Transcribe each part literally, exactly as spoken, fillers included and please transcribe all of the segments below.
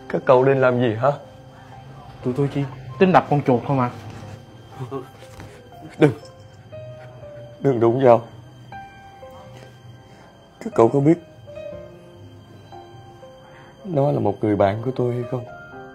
Các cậu định làm gì hả? Tụi tôi chỉ tính đập con chuột thôi mà. Đừng Đừng đụng vào. Các cậu có biết nó là một người bạn của tôi hay không?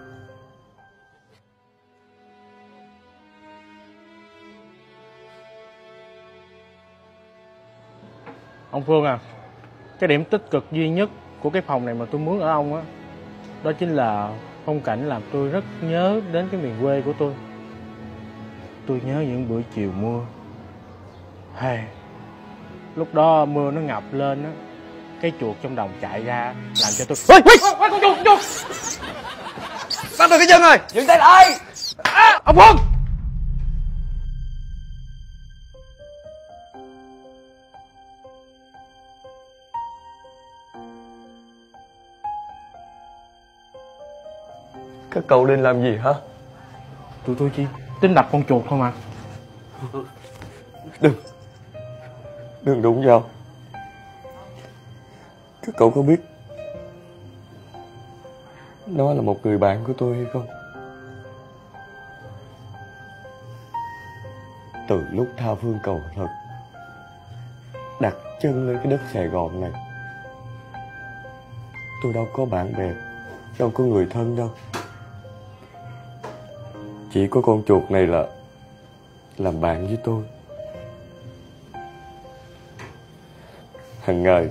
Ông Phương à, cái điểm tích cực duy nhất của cái phòng này mà tôi muốn ở ông á, đó, đó chính là phong cảnh làm tôi rất nhớ đến cái miền quê của tôi. Tôi nhớ những bữa chiều mưa. Hey, lúc đó mưa nó ngập lên á, cái chuột trong đồng chạy ra làm cho tôi... Ê, ê, ê, con chuột, con chuột! Bắt được cái chân rồi, dừng tay lại. À, ông Phương! Các cậu định làm gì hả? Tụi tôi chỉ tính đập con chuột thôi mà. Đừng Đừng đụng vào. Các cậu có biết nó là một người bạn của tôi hay không? Từ lúc tha phương cầu thật, đặt chân lên cái đất Sài Gòn này, tôi đâu có bạn bè, đâu có người thân đâu. Chỉ có con chuột này là làm bạn với tôi. Hằng ngày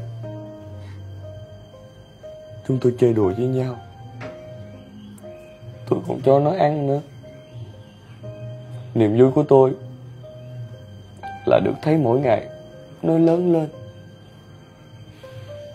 chúng tôi chơi đùa với nhau, tôi còn cho nó ăn nữa. Niềm vui của tôi là được thấy mỗi ngày nó lớn lên,